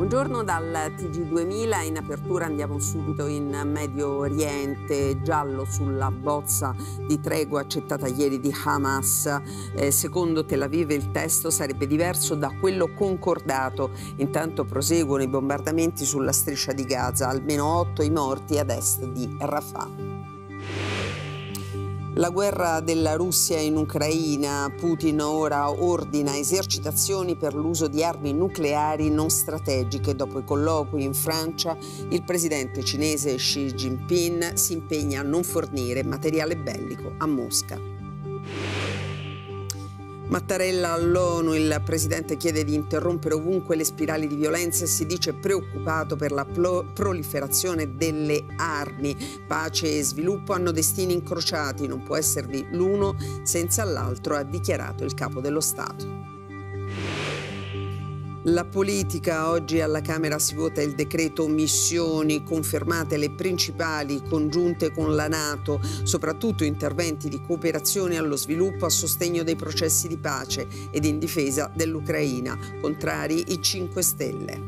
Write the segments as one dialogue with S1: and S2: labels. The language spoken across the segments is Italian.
S1: Buongiorno dal TG2000, in apertura andiamo subito in Medio Oriente, giallo sulla bozza di tregua accettata ieri di Hamas. Secondo Tel Aviv il testo sarebbe diverso da quello concordato. Intanto proseguono i bombardamenti sulla striscia di Gaza, almeno 8 i morti ad est di Rafah. La guerra della Russia in Ucraina. Putin ora ordina esercitazioni per l'uso di armi nucleari non strategiche. Dopo i colloqui in Francia, il presidente cinese Xi Jinping si impegna a non fornire materiale bellico a Mosca. Mattarella all'ONU, il presidente chiede di interrompere ovunque le spirali di violenza e si dice preoccupato per la proliferazione delle armi. Pace e sviluppo hanno destini incrociati, non può esservi l'uno senza l'altro, ha dichiarato il capo dello Stato. La politica. Oggi alla Camera si vota il decreto missioni, confermate le principali congiunte con la NATO, soprattutto interventi di cooperazione allo sviluppo a sostegno dei processi di pace ed in difesa dell'Ucraina. Contrari i 5 Stelle.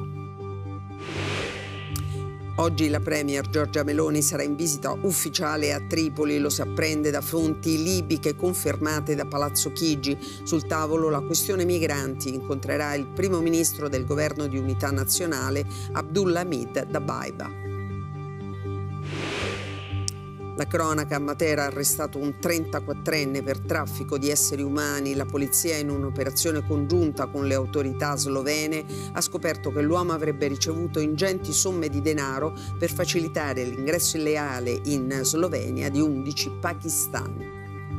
S1: Oggi la premier Giorgia Meloni sarà in visita ufficiale a Tripoli, lo si apprende da fonti libiche confermate da Palazzo Chigi. Sul tavolo la questione migranti, incontrerà il primo ministro del governo di unità nazionale Abdulhamid Dabaiba. La cronaca. A Matera ha arrestato un 34enne per traffico di esseri umani. La polizia, in un'operazione congiunta con le autorità slovene, ha scoperto che l'uomo avrebbe ricevuto ingenti somme di denaro per facilitare l'ingresso illegale in Slovenia di 11 pakistani.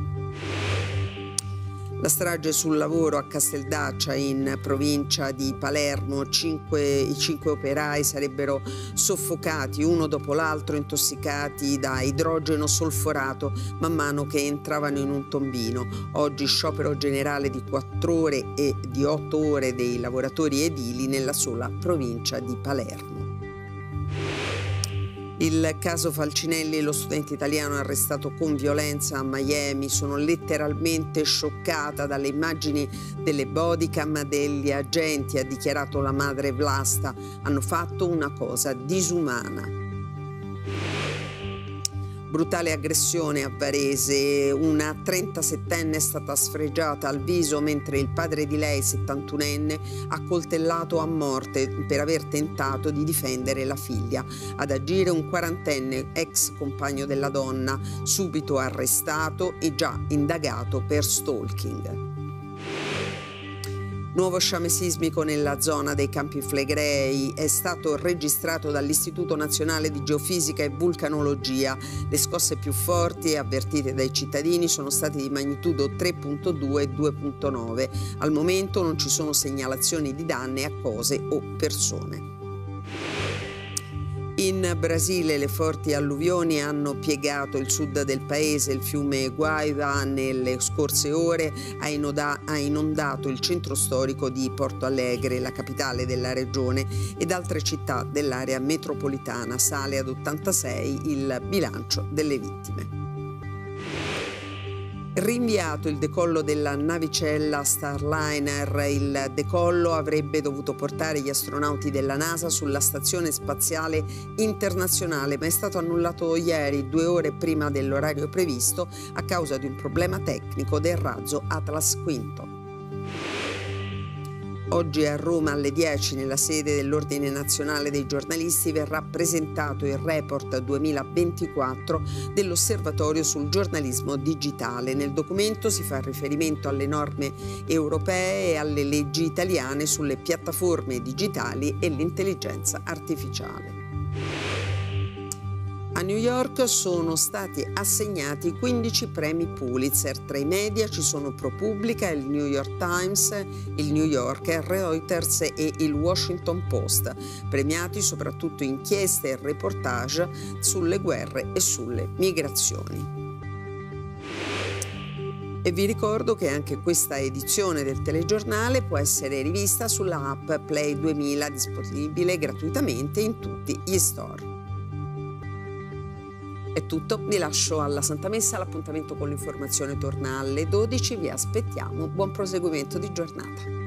S1: La strage sul lavoro a Casteldaccia, in provincia di Palermo. I 5 operai sarebbero soffocati uno dopo l'altro, intossicati da idrogeno solforato man mano che entravano in un tombino. Oggi sciopero generale di 4 ore e di 8 ore dei lavoratori edili nella sola provincia di Palermo. Il caso Falcinelli, lo studente italiano arrestato con violenza a Miami. Sono letteralmente scioccata dalle immagini delle bodycam degli agenti, ha dichiarato la madre Vlasta. Hanno fatto una cosa disumana. Brutale aggressione a Varese, una 37enne è stata sfregiata al viso mentre il padre di lei, 71enne, ha coltellato a morte per aver tentato di difendere la figlia. Ad agire un 40enne, ex compagno della donna, subito arrestato e già indagato per stalking. Nuovo sciame sismico nella zona dei Campi Flegrei, è stato registrato dall'Istituto Nazionale di Geofisica e Vulcanologia. Le scosse più forti avvertite dai cittadini sono state di magnitudo 3.2 e 2.9. Al momento non ci sono segnalazioni di danni a cose o persone. In Brasile le forti alluvioni hanno piegato il sud del paese. Il fiume Guaíba nelle scorse ore ha inondato il centro storico di Porto Alegre, la capitale della regione, ed altre città dell'area metropolitana. Sale ad 86 il bilancio delle vittime. Rinviato il decollo della navicella Starliner. Il decollo avrebbe dovuto portare gli astronauti della NASA sulla Stazione Spaziale Internazionale, ma è stato annullato ieri, 2 ore prima dell'orario previsto, a causa di un problema tecnico del razzo Atlas V. Oggi a Roma alle 10, nella sede dell'Ordine Nazionale dei Giornalisti, verrà presentato il report 2024 dell'Osservatorio sul giornalismo digitale. Nel documento si fa riferimento alle norme europee e alle leggi italiane sulle piattaforme digitali e l'intelligenza artificiale. A New York sono stati assegnati 15 premi Pulitzer. Tra i media ci sono ProPublica, il New York Times, il New Yorker, Reuters e il Washington Post. Premiati soprattutto inchieste e reportage sulle guerre e sulle migrazioni. E vi ricordo che anche questa edizione del telegiornale può essere rivista sulla app Play 2000, disponibile gratuitamente in tutti gli store. È tutto, vi lascio alla Santa Messa, l'appuntamento con l'informazione torna alle 12, vi aspettiamo, buon proseguimento di giornata.